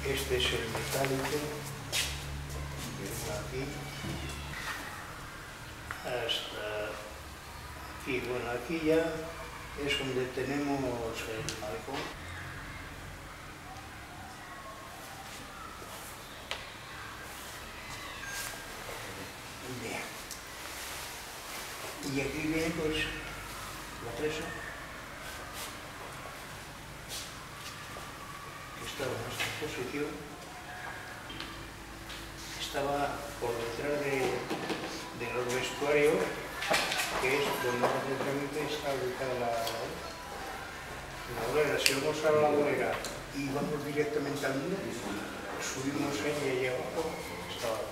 Este es el metálico, aquí, hasta aquí. Bueno, aquí ya es donde tenemos el balcón. Bien. Y aquí viene pues la presa, que estaba en esta posición. Estaba por detrás de los vestuarios, que es donde realmente está ubicada la bolera. Si vamos a la bolera y vamos directamente al muro, subimos ahí y ahí abajo estaba